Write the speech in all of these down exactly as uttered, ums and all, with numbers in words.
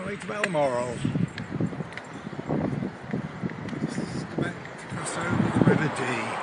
the way to Balmoral. Just about to cross over the River Dee.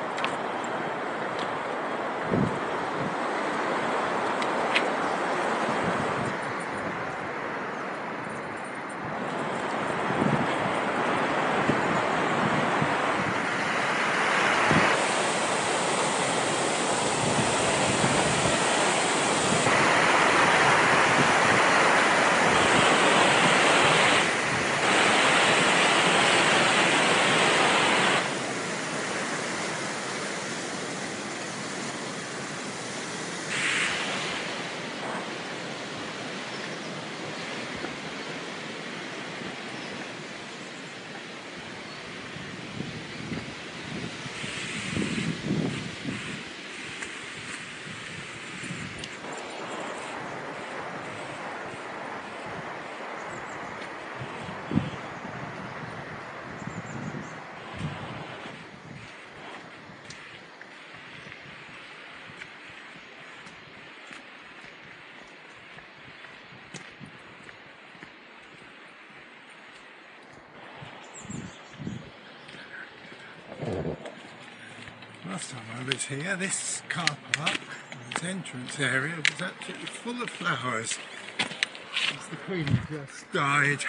Last time I was here, this car park, this entrance area, was absolutely full of flowers. As the Queen just died.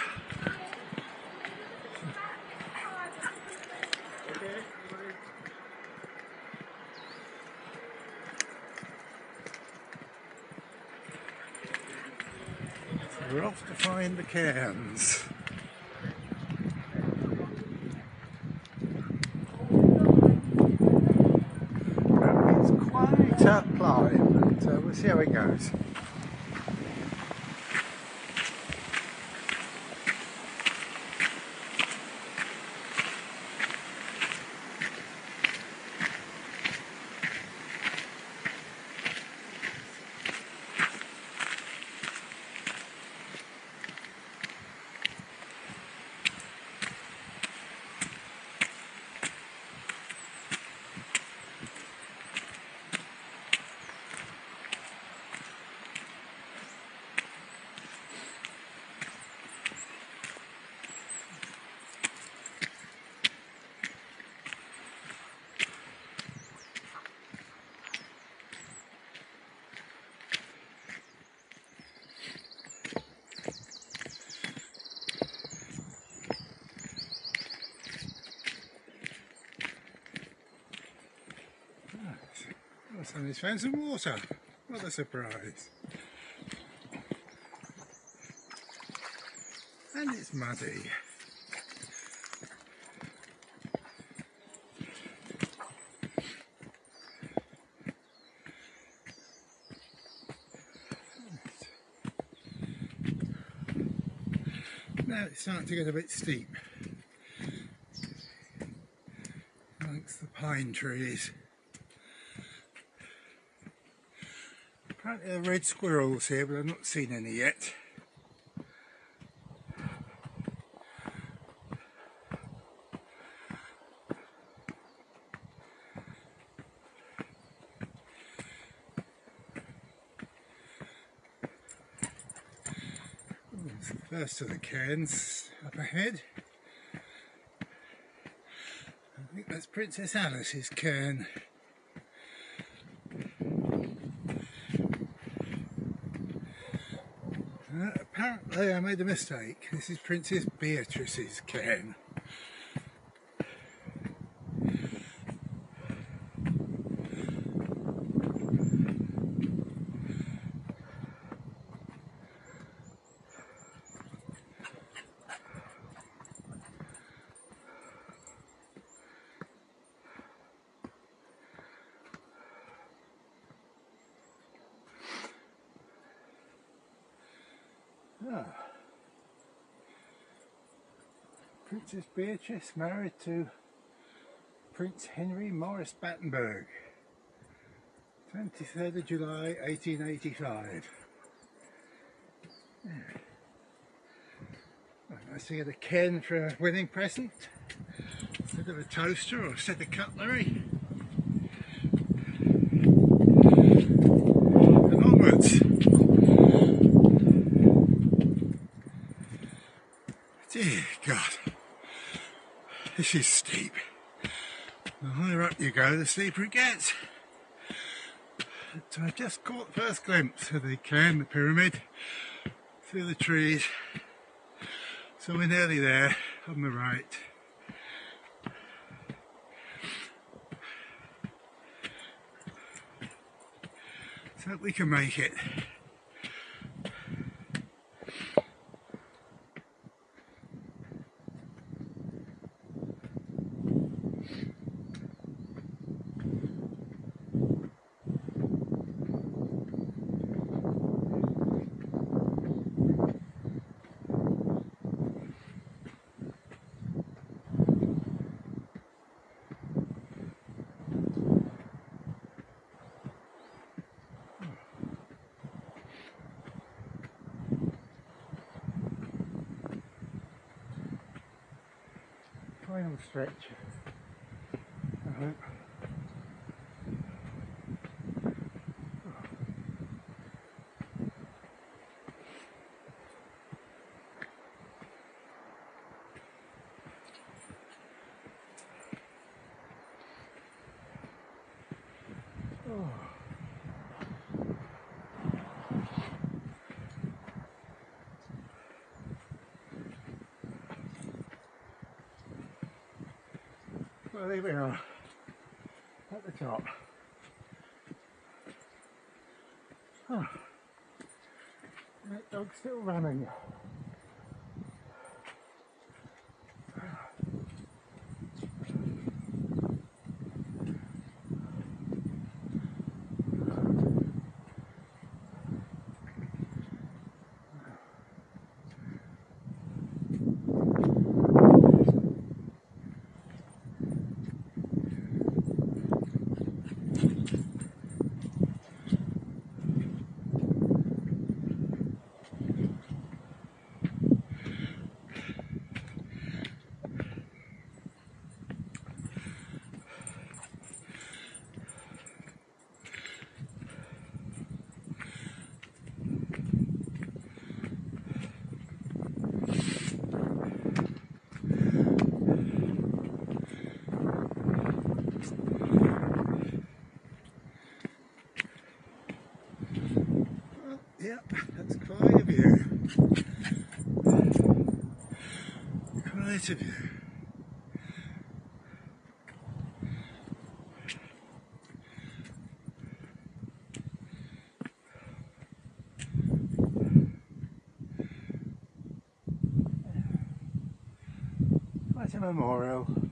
So we're off to find the cairns. Tough climb, so we'll see how it goes. Somebody's found some water. What a surprise. And it's muddy. Now it's starting to get a bit steep amongst the pine trees. Apparently there are red squirrels here, but I've not seen any yet. It's the first of the cairns up ahead. I think that's Princess Alice's cairn. Uh, apparently I made a mistake. This is Princess Beatrice's cairn. Ah. Princess Beatrice married to Prince Henry Maurice Battenberg, twenty-third of July eighteen eighty-five. Yeah. Well, nice to get a cairn for a wedding present, instead of a toaster or a set of cutlery. And onwards. this is steep. The higher up you go, the steeper it gets. So I just caught the first glimpse of the cairn, the pyramid, through the trees. So we're nearly there on the right. So we can make it. Final stretch, I hope. Oh. Well, there we are, at the top. Huh. That dog's still running. Yep, that's quite a view. Quite a view. Quite a memorial.